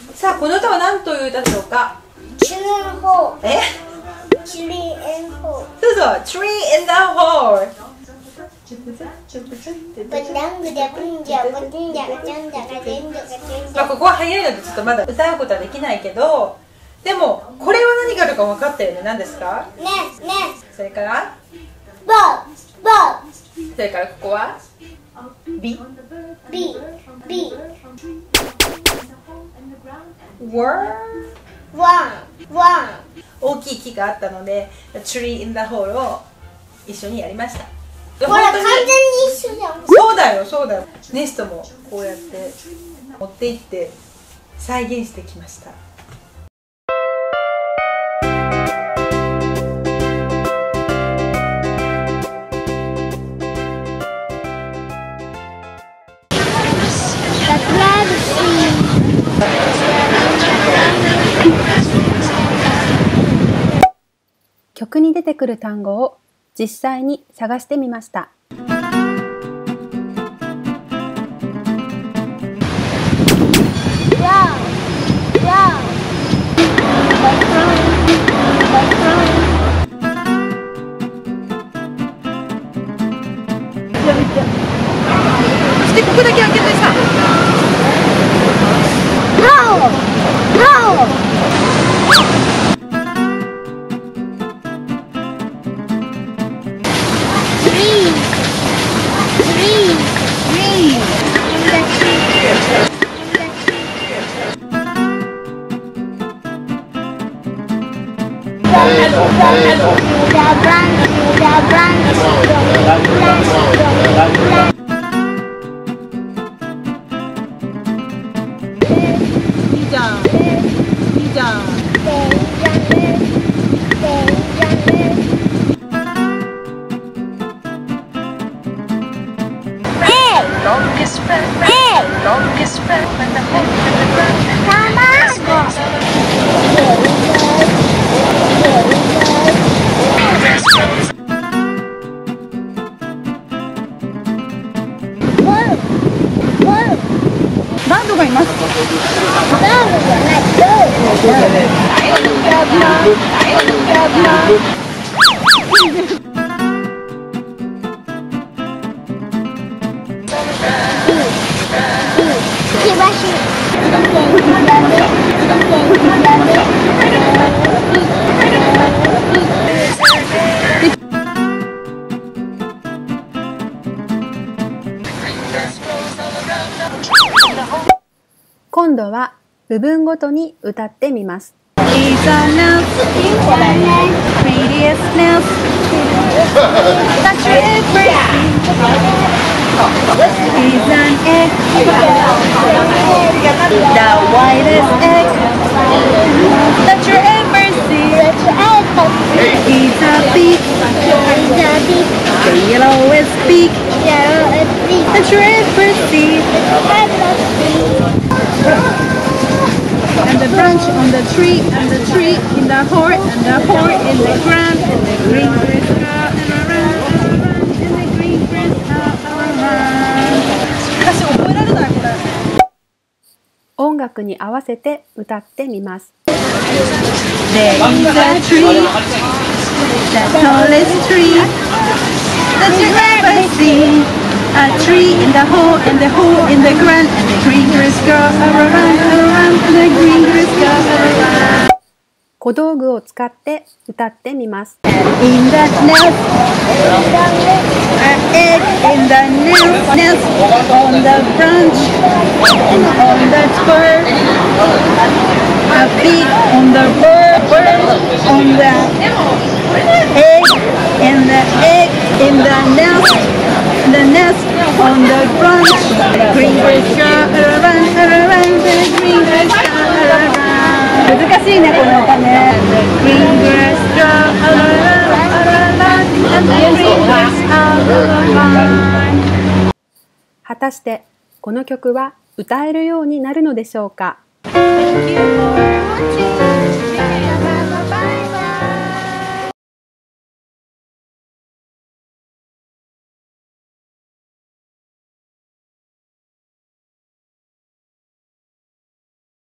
さあ、この歌は何という歌でしょうか。 Children hole. え、 Tree and hole. そうそう、Tree in the hole。まあ、ここは早いのでちょっとまだ歌うことはできないけど、でもこれは何があるか分かったよね。何ですか。 ねね。 それからそれからここは B大きい木があったので Tree in the hole を一緒にやりました。 ほら、完全に一緒じゃん。 そうだよそうだよ。ネストもこうやって持っていって再現してきました。 曲に出てくる単語を実際に探してみました。 そしてここだけ開けてさ。いいじゃんいいじゃん。バードがいます。 今度は部分ごとに歌ってみます。 And the branch on the tree, and the tree in the hole, and the hole in the ground, and the green grass and around, and the green grass around. 私覚えられないこれ。 音楽に合わせて歌ってみます。 There is a tree, the tallest tree that you ever see. A tree in the hole, and the hole in the ground, and the green grass go around, around, and the green grass go around. 小道具を使って歌ってみます。 In the nest, an egg in the nest, on the branch, and on the bird, a pig on the bird, on the egg, and the egg in the nest, on the branch, the green grass go around, around, the green grass go around. 難しいねこの歌ね。The green grass go around, around, and the green grass around. 果たしてこの曲は歌えるようになるのでしょうか。 Thank you for watching.